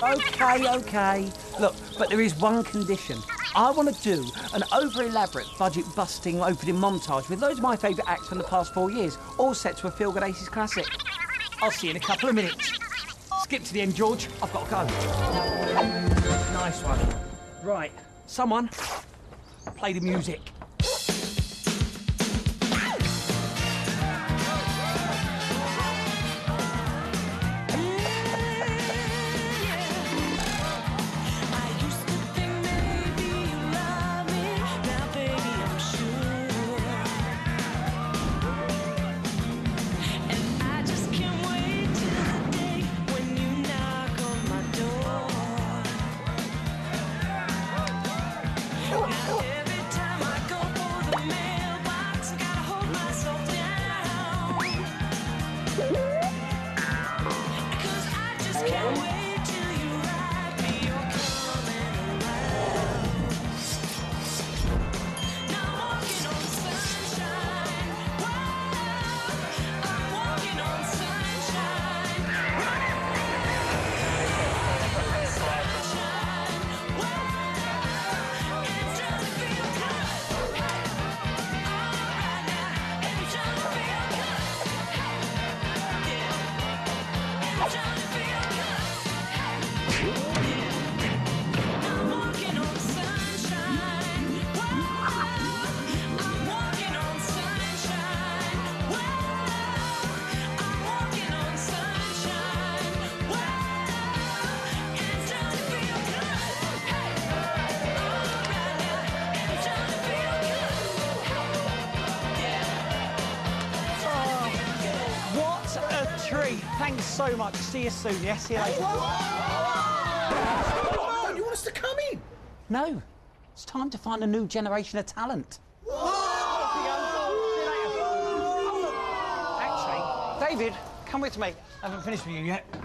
OK. Look, but there is one condition. I want to do an over-elaborate, budget-busting opening montage with loads of my favourite acts from the past 4 years, all set to a Feel Good Aces classic. I'll see you in a couple of minutes. Skip to the end, George. I've got to go. Nice one. Right, someone play the music. Thanks so much. See you soon, yes? See you later. Whoa! You want us to come in? No. It's time to find a new generation of talent. Actually, David, come with me. I haven't finished with you yet.